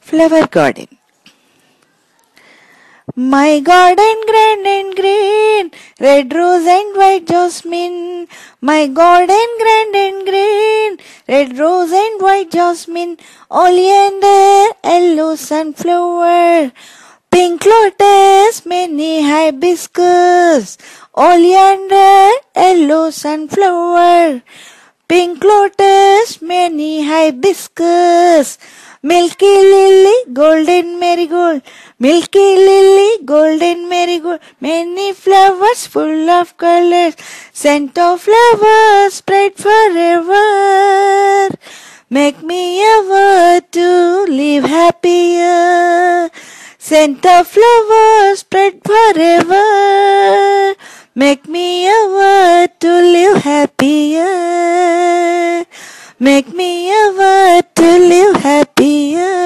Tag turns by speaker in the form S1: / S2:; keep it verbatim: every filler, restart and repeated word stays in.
S1: Flower garden. My garden grand and green, red rose and white jasmine. My garden grand and green, red rose and white jasmine. Oleander, yellow sunflower, pink lotus, many hibiscus. Oleander, yellow sunflower, pink lotus, many hibiscus. Milky lily, golden marigold. Milky lily, golden marigold. Many flowers full of colors. Scent of flowers spread forever. Make me ever to live happier. Scent of flowers spread forever. Make me ever to live happier. Make me ever to live happier.